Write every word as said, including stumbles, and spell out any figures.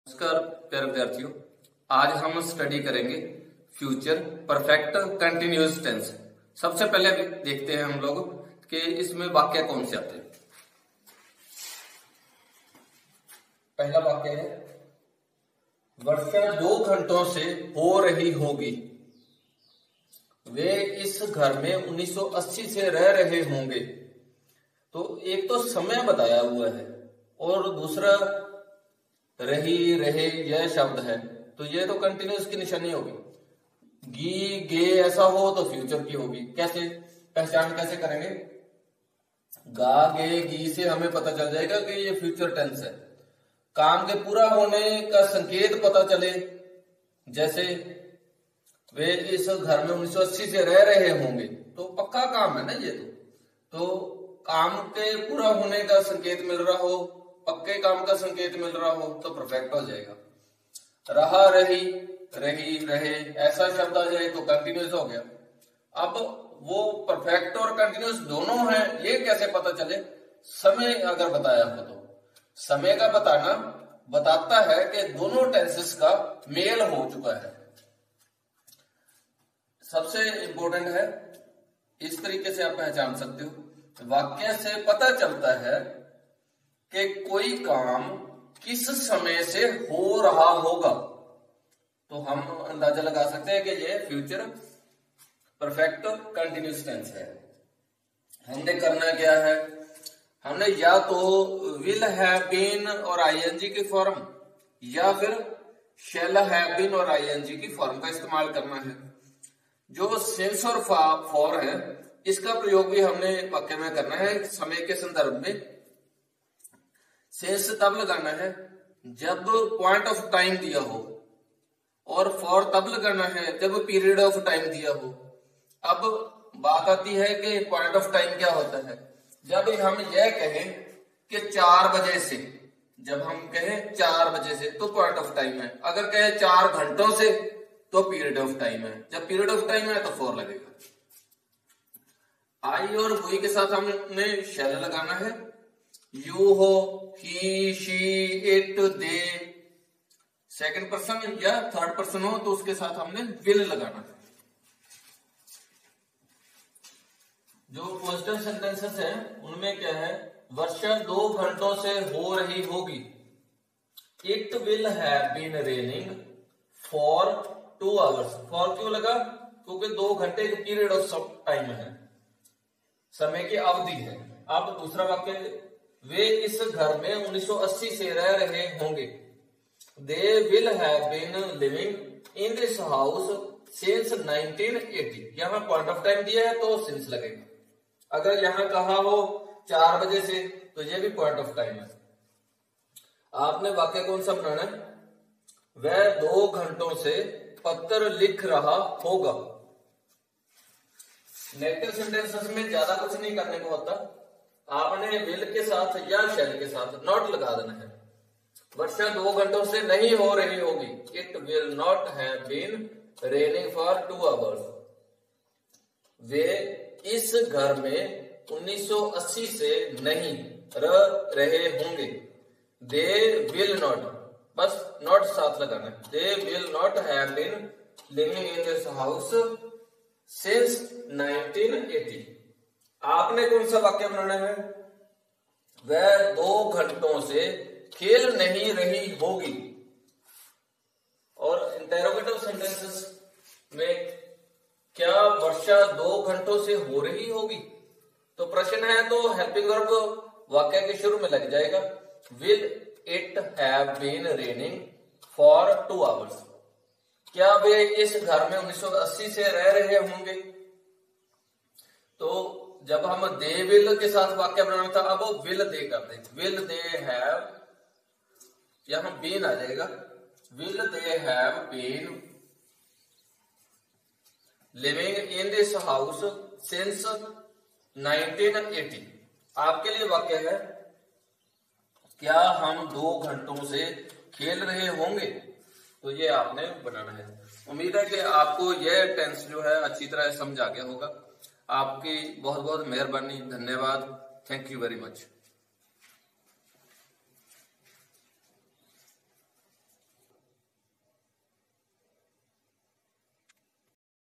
नमस्कार प्यारे विद्यार्थियों, आज हम स्टडी करेंगे फ्यूचर परफेक्ट कंटिन्यूअस टेंस। सबसे पहले देखते हैं हम लोग कि इसमें वाक्य कौन से आते हैं। पहला वाक्य है, वर्षा दो घंटों से हो रही होगी। वे इस घर में उन्नीस सौ अस्सी से रह रहे होंगे। तो एक तो समय बताया हुआ है और दूसरा रही रहे यह शब्द है, तो ये तो कंटिन्यूअस की निशानी होगी। गी गे ऐसा हो तो फ्यूचर की होगी। कैसे पहचान कैसे करेंगे? गा गे गी से हमें पता चल जाएगा कि ये फ्यूचर टेंस है। काम के पूरा होने का संकेत पता चले, जैसे वे इस घर में उन्नीस सौ अस्सी से रह रहे होंगे, तो पक्का काम है ना ये। तो तो काम के पूरा होने का संकेत मिल रहा हो, पक्के काम का संकेत मिल रहा हो तो परफेक्ट हो जाएगा। रहा रही रही रहे ऐसा शब्द आ जाए तो कंटिन्यूअस हो गया। अब वो परफेक्ट और कंटिन्यूअस दोनों हैं, ये कैसे पता चले? समय अगर बताया हो तो समय का बताना बताता है कि दोनों टेंसेस का मेल हो चुका है। सबसे इंपॉर्टेंट है, इस तरीके से आप पहचान सकते हो। वाक्य से पता चलता है कि कोई काम किस समय से हो रहा होगा, तो हम अंदाजा लगा सकते हैं कि ये फ्यूचर परफेक्ट कंटिन्यूअस टेंस है। हमने करना क्या है? हमने या तो विल हैव बीन और आईएनजी की फॉर्म या फिर शैल हैव बीन और आईएनजी की फॉर्म का इस्तेमाल करना है। जो सिंस और फॉर है, इसका प्रयोग भी हमने वाक्य में करना है समय के संदर्भ में। सेंस तब लगाना है जब पॉइंट ऑफ टाइम दिया हो, और फॉर तब लगाना है जब पीरियड ऑफ टाइम दिया हो। अब बात आती है कि पॉइंट ऑफ टाइम क्या होता है। जब हम यह कहें कि चार बजे से, जब हम कहें चार बजे से तो पॉइंट ऑफ टाइम है। अगर कहें चार घंटों से तो पीरियड ऑफ टाइम है। जब पीरियड ऑफ टाइम है तो फॉर लगेगा। आई और वी के साथ हमने शैल लगाना है। यू हो, he, she, it, they, second person या थर्ड पर्सन हो तो उसके साथ हमने विल लगाना है। जो क्वेश्चन सेंटेंसेस हैं उनमें क्या है? वर्षा दो घंटों से हो रही होगी। It will have been raining for two hours. For क्यों लगा? क्योंकि दो घंटे का पीरियड ऑफ टाइम है, समय की अवधि है। अब दूसरा वाक्य, वे इस घर में उन्नीस सौ अस्सी से रह रहे होंगे। They will have been living in this house since nineteen eighty. यहां पॉइंट ऑफ टाइम दिया है तो सिंस लगेगा। अगर यहां कहा हो चार बजे से तो ये भी पॉइंट ऑफ टाइम है। आपने वाक्य कौन सा बनाना है? वह दो घंटों से पत्र लिख रहा होगा। नेगेटिव सेंटेंसेस में ज्यादा कुछ नहीं करने को होता। आपने विल के साथ या शैल के साथ नॉट लगा देना है। वर्षा दो घंटों से नहीं हो रही होगी। It will not have been raining for two hours. वे इस घर में उन्नीस सौ अस्सी से नहीं रह रहे होंगे। दे विल नॉट, बस नॉट साथ लगाना है। They will not have been living in this house since nineteen eighty. आपने कौन सा वाक्य बनाना है? वह दो घंटों से खेल नहीं रही होगी। और इंटेरोगेटिव सेंटेंसेस में क्या वर्षा दो घंटों से हो रही होगी? तो प्रश्न है तो हेल्पिंग वर्ब वाक्य के शुरू में लग जाएगा। Will it have been raining for two hours. क्या वे इस घर में उन्नीस सौ अस्सी से रह रहे होंगे? तो जब हम दे विल के साथ वाक्य बनाना था, अब वो विल दे कर दे। विल दे हैव, यहां बीन आ जाएगा। Will they have been living in this house since nineteen eighty. आपके लिए वाक्य है, क्या हम दो घंटों से खेल रहे होंगे? तो ये आपने बनाना है। उम्मीद है कि आपको यह टेंस जो है अच्छी तरह समझ आ गया होगा। आपकी बहुत बहुत मेहरबानी, धन्यवाद। Thank you very much.